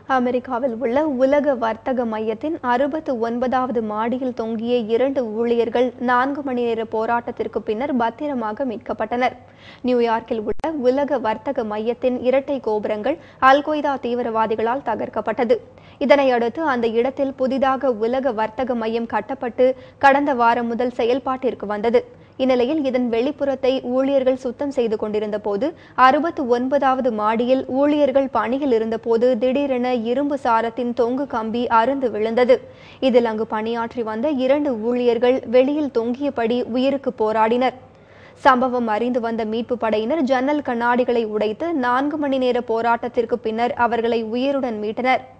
அமெரிக்காவில் உள்ள உலக வர்த்தக மையத்தின் 69வது மாடியில் தொங்கிய 2 ஊழியர்கள் 4 மணி நேர போராட்டத்திற்கு பின்னர் பத்திரமாக மீட்கப்பட்டனர். நியூயார்க்கில் உள்ள உலக வர்த்தக மையத்தின் இரட்டை கோபுரங்கள் அல்-கொய்தா தீவிரவாதிகளால் தகர்க்கப்பட்டது. இதனையடுத்து அந்த இடத்தில் புதிதாக உலக வர்த்தக மையம் கட்டப்பட்டு கடந்த வாரம் முதல் செயல்பாட்டிற்கு வந்தது. இந்நிலையில் இதன் வெளிப்புறத்தை ஊழியர்கள் சுத்தம் செய்து கொண்டிருந்த போது 69வது மாடியில் ஊழியர்கள் பணியில் இருந்தபோது திடீரென இரும்பு சாரத்தின் தொங்கு கம்பி அறுந்து விழுந்தது. இதில் அங்கு பணியாற்றி வந்த 2 ஊழியர்கள் வெளியில் தொங்கியபடி உயிருக்கு போராடினர். சம்பவம் அறிந்து வந்த மீட்பு படையினர் ஜன்னல் கண்ணாடிகளை உடைத்து 4 மணி நேர போராட்டத்திற்கு பின்னர் அவர்களை உயிருடன் மீட்டனர்.